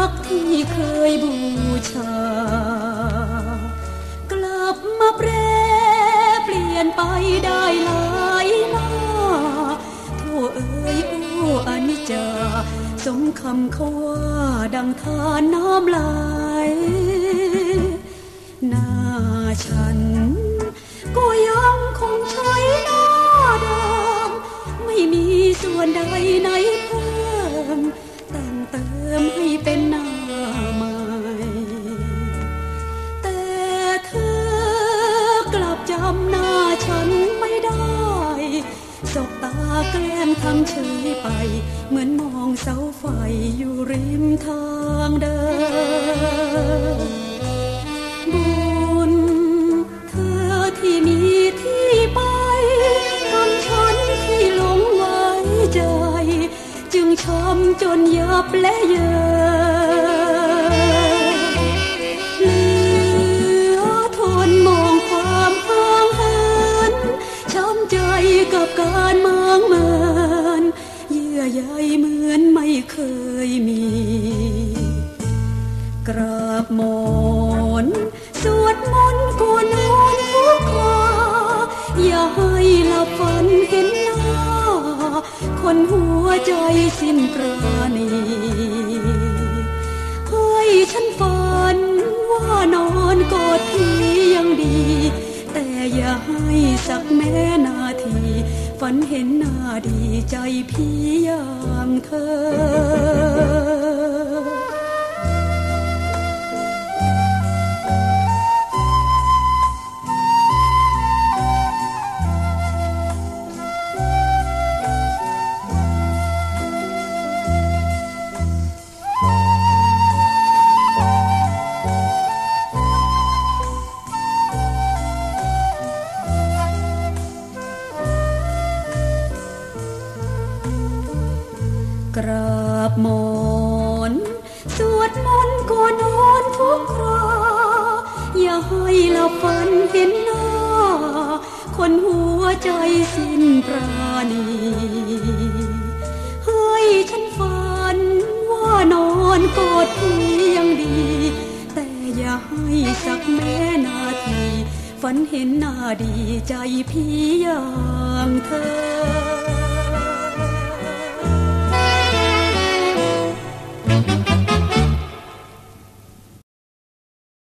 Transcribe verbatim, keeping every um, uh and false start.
กที่เคยบูชากลับมาแปรเปลี่ยนไปได้หลายหน้าโธ่เอ๋ยโอ้อนิจจาสมคำเขาว่าดังทานน้ำไหลหน้าฉันก็ยังคงใช้หน้าเดิมไม่มีส่วนใดไหนเพิ่มแต่งเติมให้เป็นหน้าใหม่แต่เธอกลับจำหน้าฉันไม่ได้สบตาแกล้มทำเฉยไปเหมือนมองเสาไฟอยู่ริมทางเดินบุญเธอที่มีที่ไปกำฉันที่หลงไว้ใจจึงช้ำจนยับและเยินเหลือทนมองความห่างเหินช้ำใจกับการมองเมินเยื่อใยเหมือนไม่เคยมีกราบหมอนสวดมนต์ก่อนนอนทุกคราอย่าให้หลับฝันเห็นหน้าคนหัวใจสิ้นปราณีให้ฉันฝันว่านอนกอดพี่ยังดีแต่อย่าให้สักแม้นาทีฝันเห็นหน้าดีใจพี่อย่างเธอกราบหมอนสวดมนต์ก่อนนอนทุกคราอย่าให้หลับฝันเห็นหน้าคนหัวใจสิ้นปราณีให้ฉันฝันว่านอนกอดพี่ยังดีแต่อย่าให้สักแม้นาทีฝันเห็นหน้าดีใจพี่อย่าง